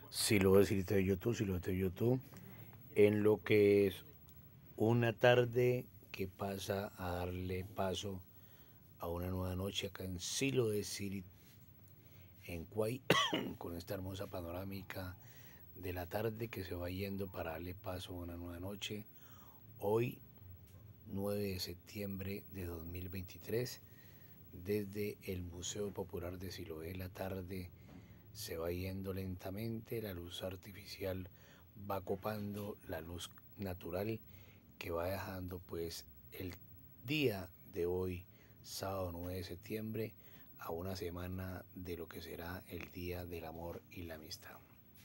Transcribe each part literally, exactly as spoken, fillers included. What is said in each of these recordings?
Si lo decirte de YouTube, si lo de YouTube, en lo que es una tarde que pasa a darle paso a una nueva noche acá en Silo de City, en Cuay, con esta hermosa panorámica de la tarde que se va yendo para darle paso a una nueva noche. Hoy, nueve de septiembre de dos mil veintitrés, desde el Museo Popular de Siloé, la tarde se va yendo lentamente, la luz artificial va copando la luz natural que va dejando pues el día de hoy, sábado nueve de septiembre, a una semana de lo que será el Día del Amor y la Amistad.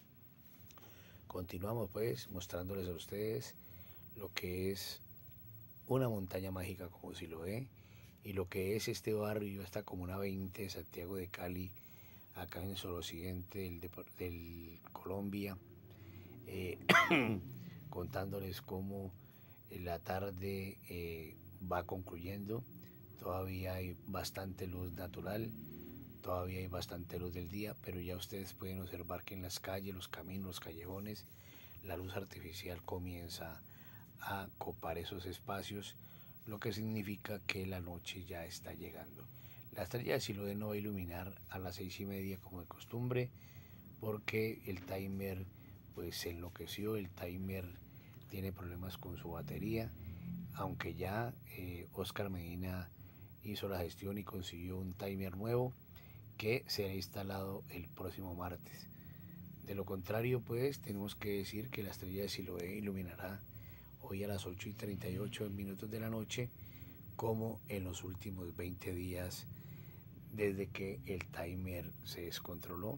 Continuamos pues mostrándoles a ustedes lo que es una montaña mágica como si lo ve y lo que es este barrio, esta comuna veinte de Santiago de Cali, acá en el suroccidente del, del Colombia, eh, contándoles cómo la tarde eh, va concluyendo. Todavía hay bastante luz natural, todavía hay bastante luz del día, pero ya ustedes pueden observar que en las calles, los caminos, los callejones, la luz artificial comienza a copar esos espacios, lo que significa que la noche ya está llegando. La estrella de Siloé no va a iluminar a las seis y media como de costumbre, porque el timer pues se enloqueció, el timer tiene problemas con su batería, aunque ya eh, Oscar Medina hizo la gestión y consiguió un timer nuevo que será instalado el próximo martes. De lo contrario, pues tenemos que decir que la estrella de Siloé iluminará hoy a las ocho y treinta y ocho minutos de la noche, como en los últimos veinte días desde que el timer se descontroló.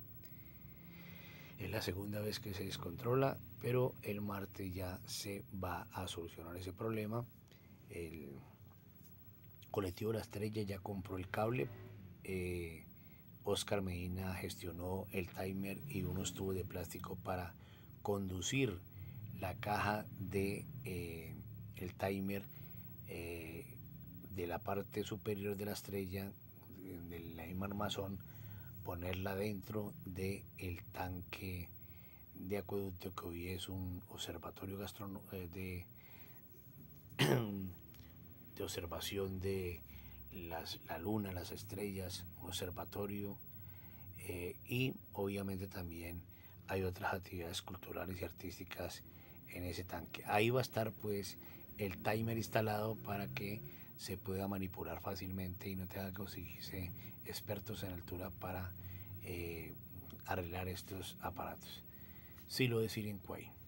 Es la segunda vez que se descontrola, pero el martes ya se va a solucionar ese problema. El colectivo La Estrella ya compró el cable. Eh, Oscar Medina gestionó el timer y unos tubos de plástico para conducir la caja de eh, el timer eh, de la parte superior de la estrella, del mismo armazón, ponerla dentro del tanque de acueducto que hoy es un observatorio gastronómico de, de observación de las, la luna, las estrellas, un observatorio, eh, y obviamente también hay otras actividades culturales y artísticas en ese tanque. Ahí va a estar pues el timer instalado para que se pueda manipular fácilmente y no tenga que conseguirse expertos en altura para eh, arreglar estos aparatos. Sí lo decir en Cuay.